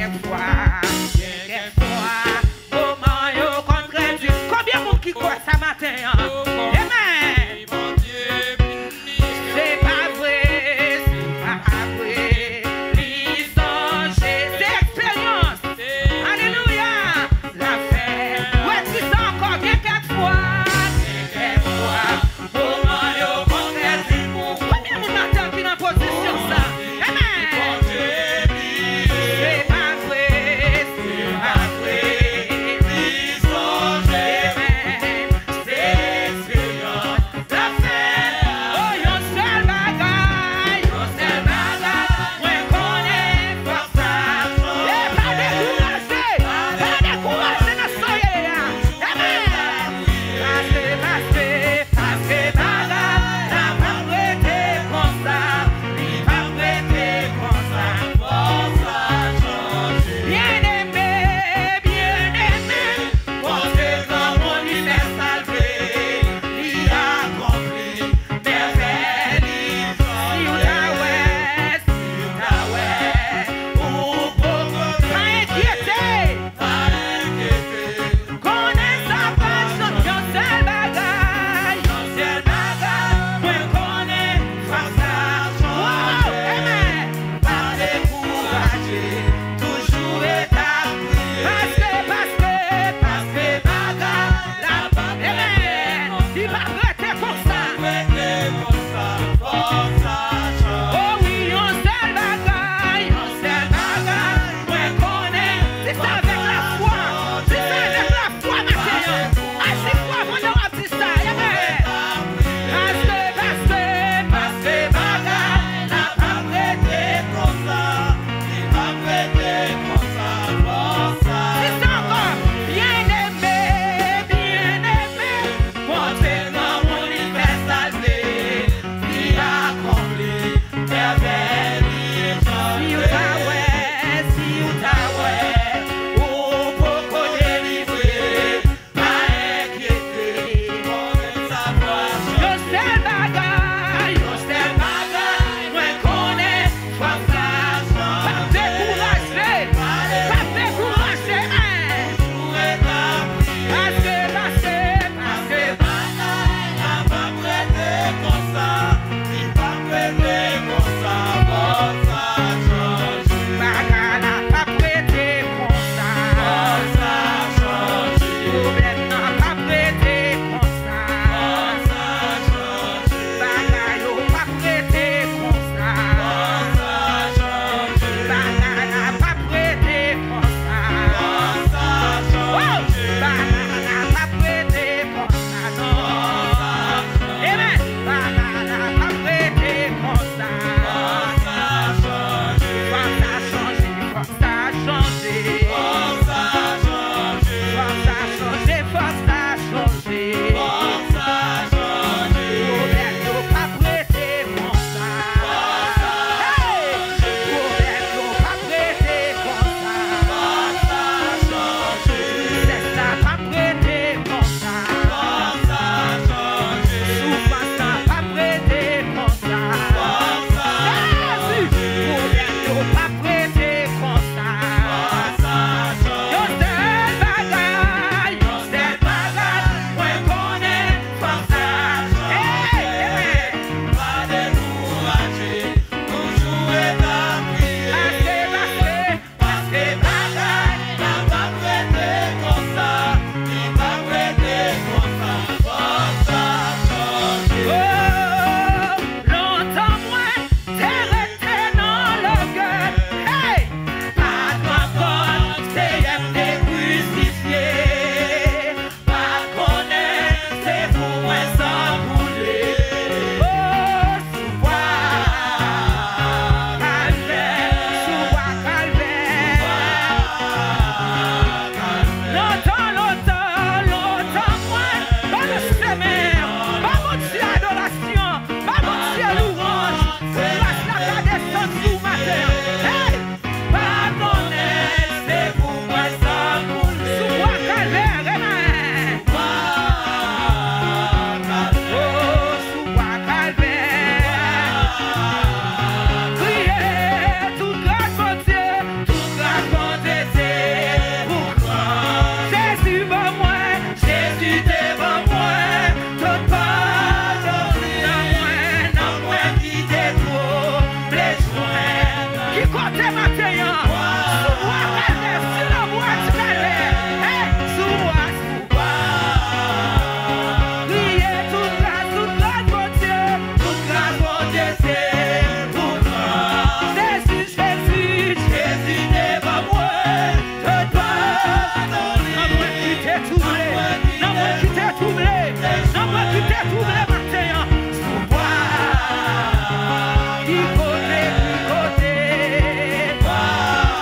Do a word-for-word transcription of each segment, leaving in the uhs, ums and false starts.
quelquefois, quelquefois, comment yo contredit. Combien de monde qui croit ça matin? Amen. C'est pas vrai, c'est pas vrai. L'histoire, c'est expérience. Alléluia. La fête. Ouais, c'est ça encore, quelquefois, quelquefois, comment yo contredit. Combien de monde matin qui dans position ça? Amen. C'est pas vrai. Wow.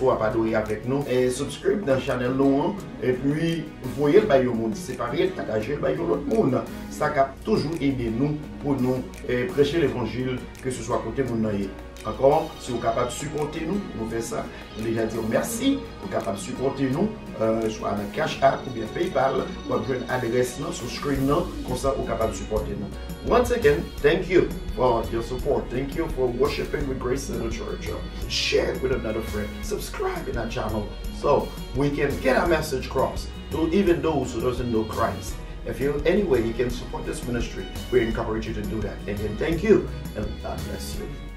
ou à adorer avec nous. Et subscribe dans la chaîne nous. Et puis, voyez le bail au monde séparé, partagez le bail au l'autre monde. Ça a toujours aidé nous pour nous eh, prêcher l'évangile, que ce soit côté monde. Encore, si vous êtes capable de supporter nous, nous faisons ça. Nous déjà dire merci. Vous êtes capable de supporter nous, euh, soit avec Cash App ou bien PayPal, ou bien une adresse sur le screen, comme ça vous êtes capable de supporter nous. Once again, thank you for your support. Thank you for worshiping with Grace in the Church. Share it with another friend. Subscribe in our channel so we can get our message across to even those who doesn't know Christ. If you any way you can support this ministry, we encourage you to do that. Again, thank you and God bless you.